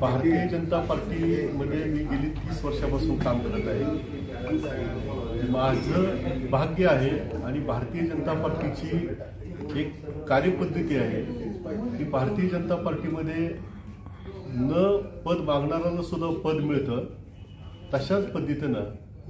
भारतीय जनता पार्टीमध्ये मी गेली 30 वर्षापासून काम करत आहे। माझं भाग्य आहे आणि भारतीय जनता पार्टीची एक कार्यपद्धती आहे की भारतीय जनता पार्टीमध्ये न पद मागणाऱ्यांना सुद्धा पद मिळतं। तशाच पद्धतीनं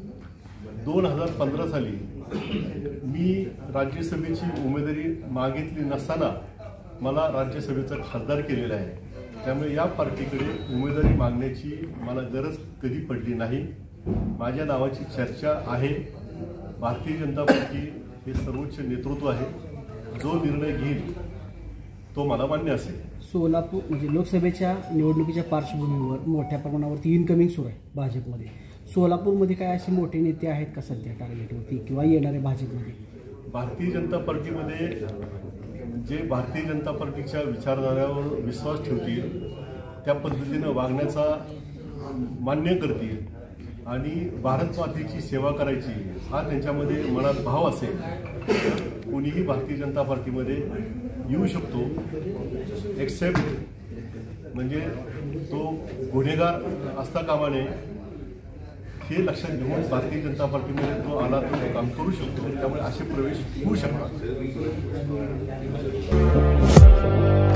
2015 साली मी राज्यसभेची उमेदवारी मागितली नसताना मला राज्यसभेचा खासदार केलेला आहे। त्यामुळे या पार्टीकडे उमेदवारी मागण्याची मला गरज कधी पडली नाही। माझ्या नावाची चर्चा आहे। भारतीय जनता पार्टी हे सर्वोच्च नेतृत्व आहे, जो निर्णय घेईल तो मला मान्य असेल। सोलापूर म्हणजे लोकसभेच्या निवडणुकीच्या पार्श्वभूमीवर मोठ्या प्रमाणावरती इनकमिंग सुरू आहे भाजपमध्ये। सोलापूरमध्ये काय असे मोठे नेते आहेत का सध्या टार्गेटवरती किंवा येणारे भाजपमध्ये? भारतीय जनता पार्टीमध्ये जे भारतीय जनता पार्टीच्या विचारधाऱ्यावर विश्वास ठेवतील, त्या पद्धतीनं वागण्याचा मान्य करतील आणि भारत मातेची सेवा करायची हा त्यांच्यामध्ये मनात भाव असेल तर कोणीही भारतीय जनता पार्टीमध्ये येऊ शकतो। एक्सेप्ट म्हणजे तो गुन्हेगार असता कामा नये हे लक्षात घेऊन भारतीय जनता पार्टीमध्ये तो आला तो काम करू शकतो। त्यामुळे असे प्रवेश होऊ शकतात।